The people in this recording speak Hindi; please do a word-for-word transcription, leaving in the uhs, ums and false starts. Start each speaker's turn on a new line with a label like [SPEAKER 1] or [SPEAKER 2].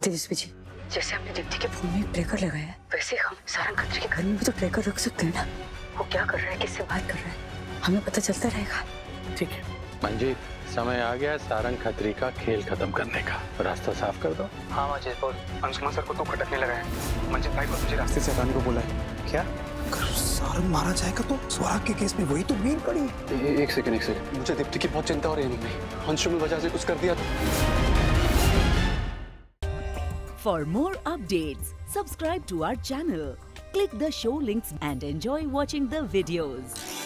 [SPEAKER 1] तेजस्वी जी, जैसे हमने दीप्ति के फोन में ट्रैकर लगाया है, वैसे हम सारंग खत्री के घर में भी तो ट्रैकर रख सकते हैं ना। वो क्या कर रहा है, किससे बात कर रहा है, हमें पता चलता रहेगा। ठीक है
[SPEAKER 2] मंजीत, समय आ गया सारंग खत्री का खेल खत्म करने का। रास्ता साफ कर दो।
[SPEAKER 3] हाँ मंजीत बोल। अंशुमान सर को तो खटकने लगा है। मंजीत भाई को तुझे रास्ते से हटाने को बोला है। क्या?
[SPEAKER 4] अगर सारंग मारा जाएगा तो स्वराग के केस में वही तो मेन कड़ी है।
[SPEAKER 3] एक सेकंड एक सेकंड, मुझे दीप्ति की बहुत चिंता हो रही है मम्मी। अंशुमान वजह से कुछ कर दिया तो।
[SPEAKER 5] For more updates, subscribe to our channel, click the show links and enjoy watching the videos.